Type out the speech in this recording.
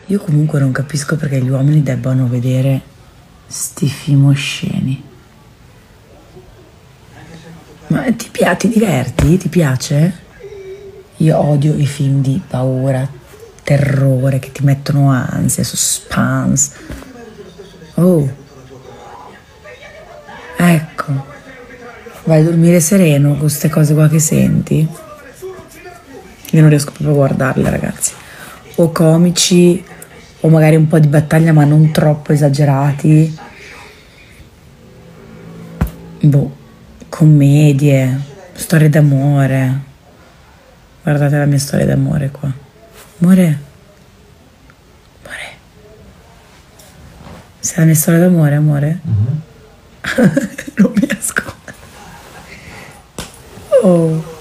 Io comunque non capisco perché gli uomini debbano vedere sti film osceni. Ma ti diverti? Ti piace? Io odio i film di paura, terrore, che ti mettono ansia, suspense. Oh, ecco. Vai a dormire sereno con queste cose qua che senti. Io non riesco proprio a guardarle, ragazzi. O comici, o magari un po' di battaglia, ma non troppo esagerati. Boh, commedie, storie d'amore. Guardate la mia storia d'amore qua. Amore, amore. Sei la mia storia d'amore, amore? Non riesco. Oh.